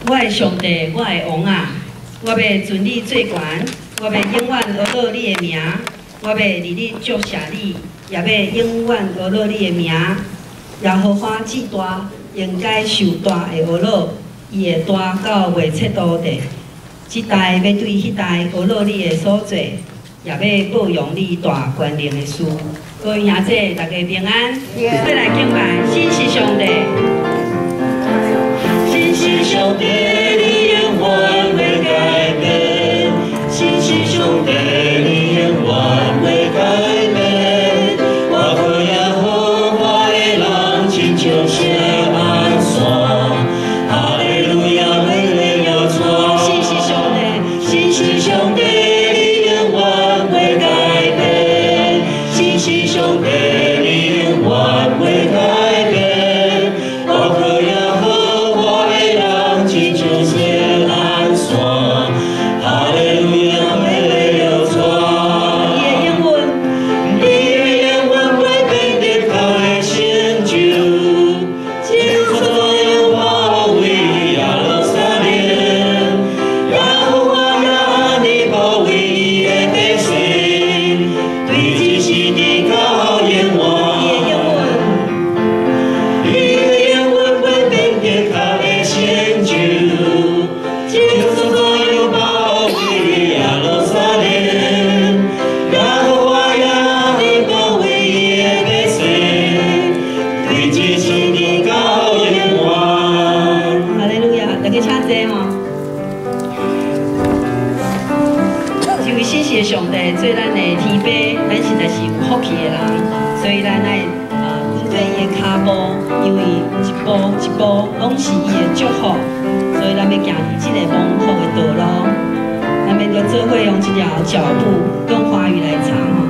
我的上帝，我的王啊！我要尊你最悬，我要永远学乐你的名，我要日日祝谢你，也要永远学乐你的名。耶和华至大，应该受大的学乐，伊会大到袂测度的。这代要对迄代学乐你的所做，也要报扬你大权能的事。各位兄姐，大家平安，再来敬拜，新是上帝，新是上帝，你永远袂改变，新是上帝，你永远袂改变。我可耶和华的人，亲像是安山，哈利路亚，美丽又壮。新是上帝，新是上帝，你永远袂改变，新是上帝，你永远袂改变。我可耶和华的人，亲像是安山，哈利路亚，美丽又壮。伊的永远，你的永远袂变的靠的成就，就算有包围耶路撒冷，耶和华也按你包围伊的百姓，对这是地高永远。伊的永远袂变的靠的成就，就算有包围耶路撒冷，耶和华也按你包围伊的百姓，对这是地高永远。哈利路亚，大家请坐吼。这位谢谢上帝做咱的天父，咱实在是有福气的人，所以咱爱跟对伊的脚步，因为一步一步拢是伊的祝福，所以咱要行伫这个蒙福的道路，咱要着做伙用这条脚步，用华语来唱吼。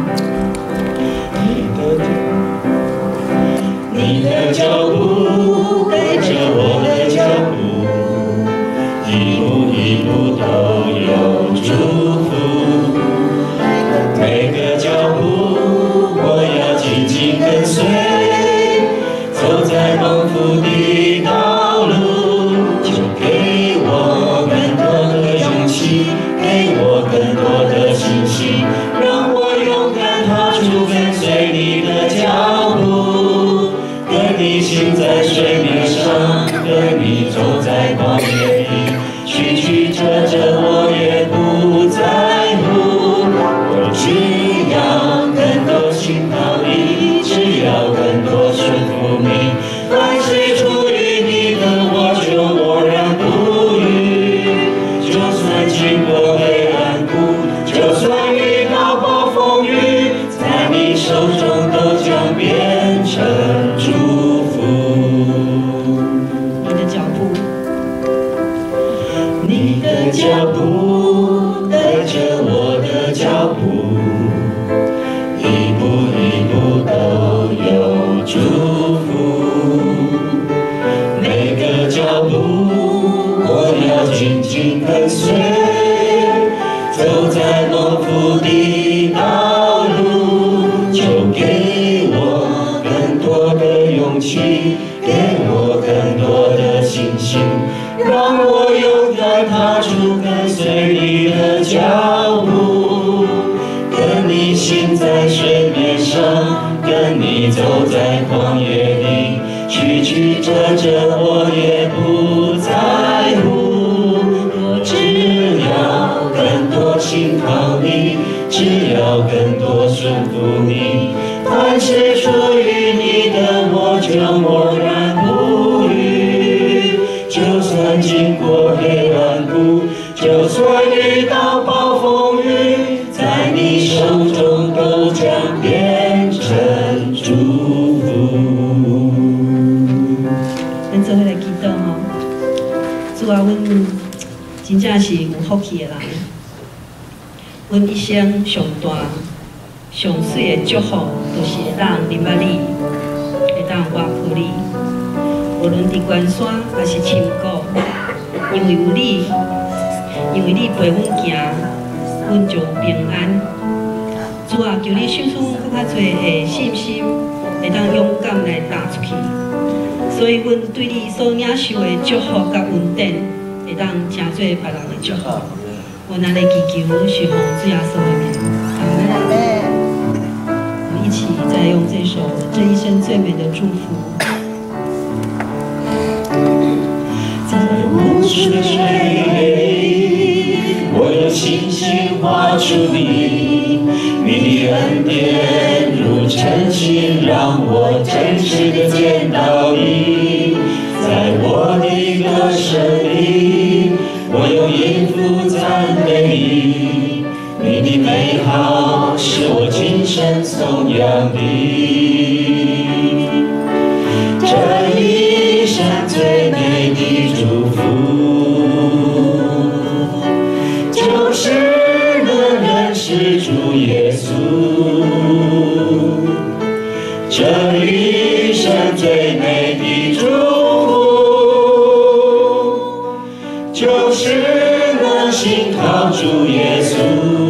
你的脚步跟着我的脚步，一步一步都有祝福。每个脚步我要紧紧跟随，走在丰富的道路，就给我更多的勇气，给我更多的信心，让我勇敢踏出跟随你的脚步，跟你行在水面上，跟你走在旷野里，曲曲折折我也不在乎，我只要更多信靠你，只要更多顺服你，凡是出于你的我就默然不语，就算经过黑暗谷，就算遇到暴风雨，在你手中都将变成祝福。你的脚步，你的脚步跟着我的脚步，一步一步都有祝福。每个脚步我要紧紧跟随，走在丰富的道路，就给我更多的勇气，给我更多的信心，让我勇敢踏出跟随你的脚步，跟你行在水面上，跟你走在旷野里，曲曲折折我也不在乎，我只要更多信靠你，只要更多顺服你，凡是出于你的我就默然不语，就算经过黑暗谷，就算遇到暴风雨，在你手中都将变成祝福。咱做伙来祈祷吼，主啊，阮真正是有福气的人，阮一生上大、上水的祝福，就是会当认捌你，会当活出你，无论伫关山还是深谷，因为有你，因为你陪阮行，阮就平安。主啊，求你赐予阮更较侪的信心，会当勇敢来踏出去。所以，阮对你所领受的祝福甲恩典，会会当真做别人的祝福。我拿来祈求是奉主耶稣的名，阿门。我们一起再用这首这一生最美的祝福。在无数的岁月，我用星星画出你的恩典如晨星，让我真实的见到你。在我的歌声里，我用音符赞美你，你的美好是我今生颂扬的。这一生最美的祝福，就是能认识主耶稣。这一生最美的祝福，就是能信靠主耶稣。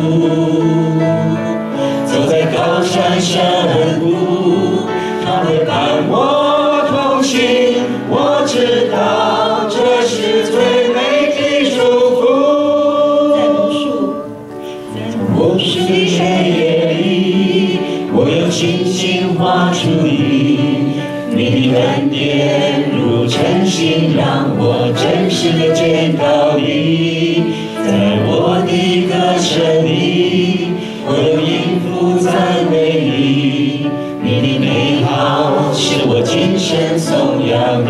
走在高山深谷，他会伴我同行。我知道这是最美的祝福。在无数的岁月里，我用星星画出你的恩典如晨星，让我真实的见到你。在我的歌声里，我用音符赞美你，你的美好是我今生颂扬的。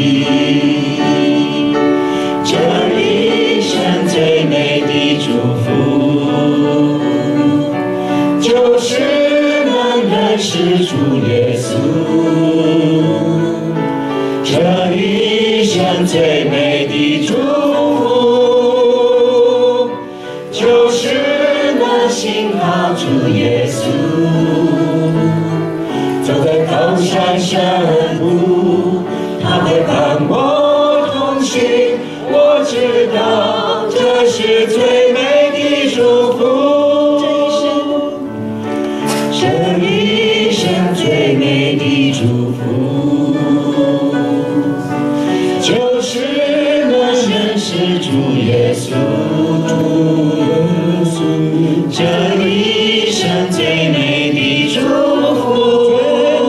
这一生最美的祝福，就是能认识主耶稣。这一生最美的祝福，就是能信靠主耶稣。走在高山深谷，他会伴我同行。我知道这是最美的祝福。这一生最美的祝福，就是能认识主耶稣。这一生最美的祝福，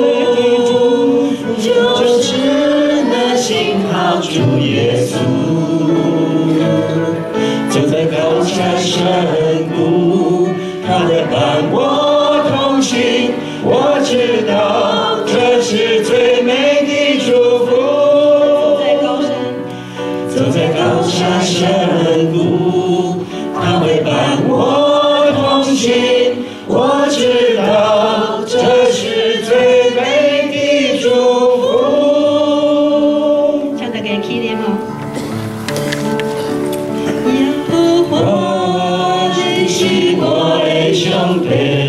就是能信靠主耶稣。走在高山深谷，他会伴我同行。我知道这是最美的祝福。走在高山深谷，他会伴我同行。我知道这是最美的祝福。唱大家起来吗？耶和华你是我的上帝。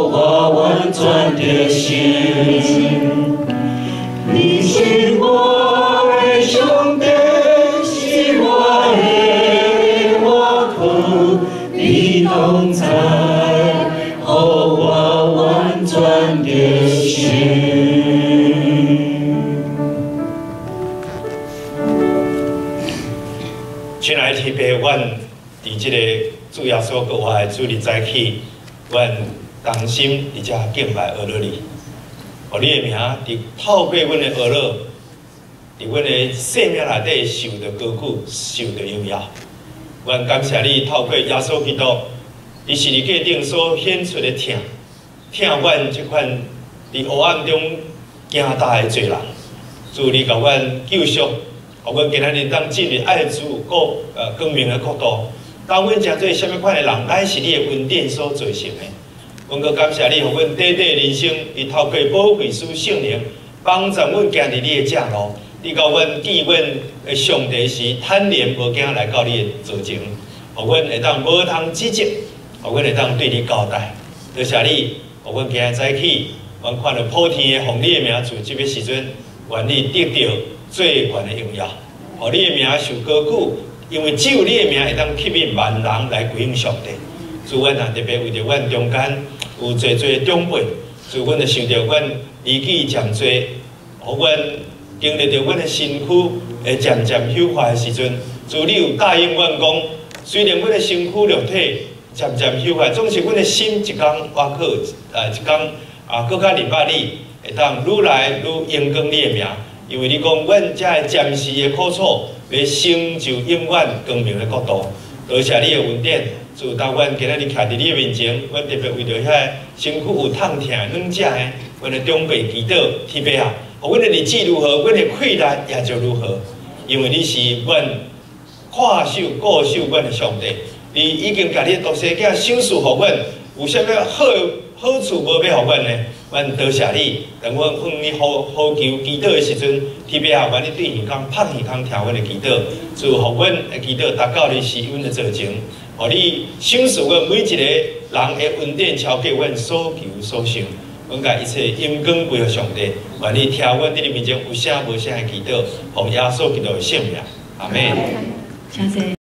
你是我伫即个主耶稣国外主日早起，阮同心而且敬拜阿罗你，互你的名伫透过阮的阿罗，伫阮的生命内底受到高举，受到荣耀。阮感谢你透过耶稣基督，伊是你界顶所显出的疼阮即款伫黑暗中行大的罪人，主你甲阮救赎，互阮今仔日当进入爱主光明的国度。当阮诚做啥物款的人，乃是你的恩典所造成的。阮阁感谢你，互阮短短人生，伊透过宝贵师圣灵，帮助阮行伫你的正路。你教阮记阮的上帝是坦然无惊来到你的造情，互阮会当无通指责，互阮会当对你交代。多谢你，互阮今日早起，阮看到普天的奉你的名主，即个时阵，愿你得到最悬的荣耀，互你的名受高举。因为只有你的名会当吸引万人来归向上帝。主，阮也特别为着阮中间有侪侪长辈，主，阮就想着阮年纪渐侪，互阮经历着阮的身躯会渐渐朽坏的时阵，主，你有答应阮讲，虽然阮的身躯肉体渐渐朽坏，总是阮的心一天瓦靠，一天更较明白你，会当愈来愈荣光你的名。因为你讲，阮遮个暂时的苦楚，要成就永远光明的国度。多谢你的恩典，主，当阮今仔日徛伫你的面前，阮特别为着遐身躯有痛痛软者的，阮的长辈祈祷天父啊，互阮的日子如何，阮的困难也就如何。因为你是阮看守固守阮的上帝，你已经甲你的独生囝赏赐互阮，有啥物好处无要互阮呢？阮多谢你，当阮向你呼求祈祷的时阵，天父啊，愿你对耳孔拍耳孔听阮的祈祷，祝互阮的祈祷达到你是阮的造情，互你赏赐阮每一个人的恩典超过阮所求所想。阮甲一切荣光归给上帝，愿你听阮伫你面前有声无声的祈祷，奉耶稣基督的圣名，阿门。 谢谢。